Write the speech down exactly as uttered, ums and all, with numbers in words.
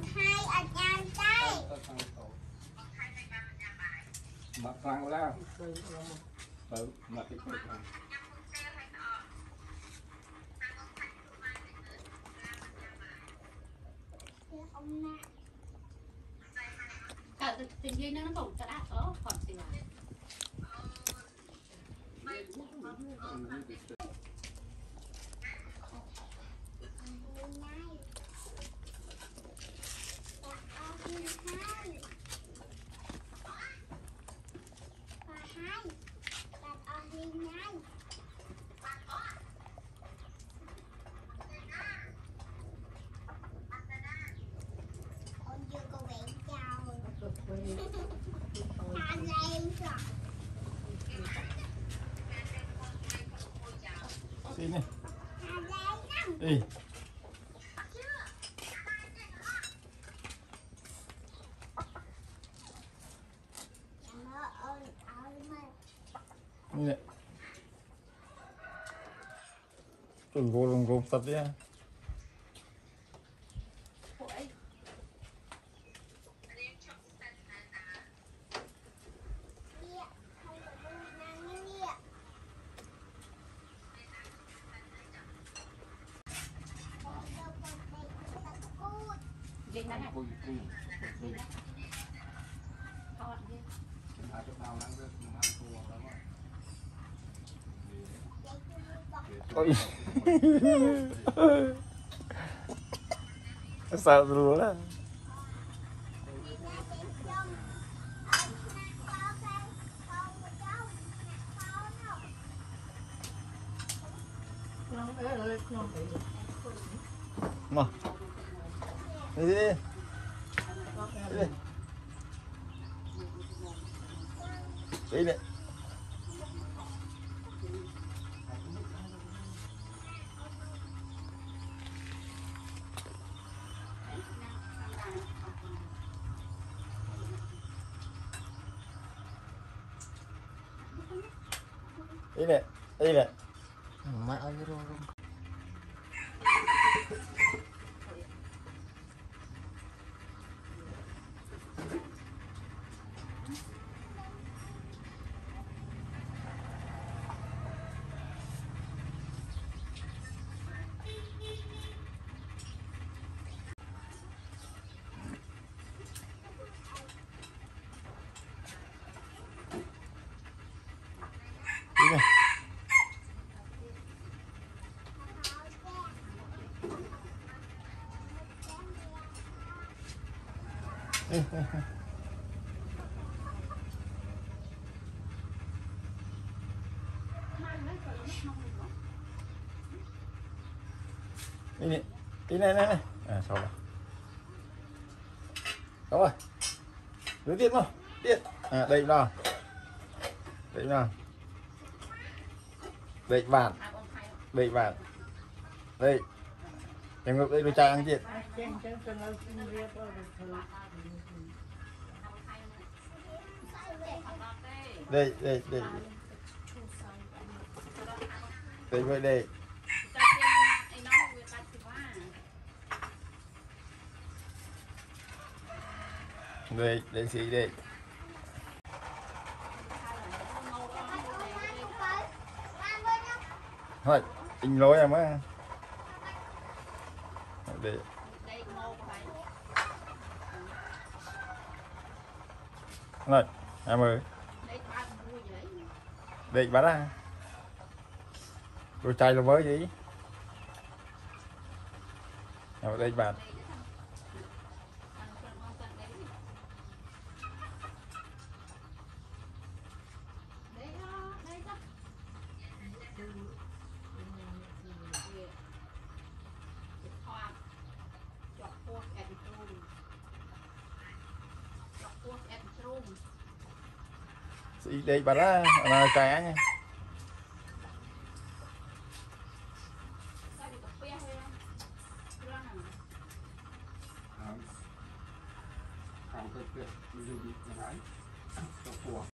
mặc răng ra tự mặc cái cục này cả tình dây nó nó cũng đã ở còn gì là xin này đi này đừng vô đừng vô thật đi ha Điện đó này. vui vui vui Thôi đi. hai chỗ nào đang rất ăn thua lắm rồi ôi sao rồi đó mà đi đi đi đi đi đi nè đi nè mẹ ơi rồi đi nè đi đi nè đi này này này à sao rồi đâu rồi đưa tiền không tiền à đây nào đây nào đây bạn đây bạn đây em ngược đây tôi trang ăn chuyện đây đây đây đây vậy đây đây đây gì đây thôi anh lối em á đây rồi em ơi đây bán à tôi chay là với gì ở đây bạn đây bà đó là cá nha không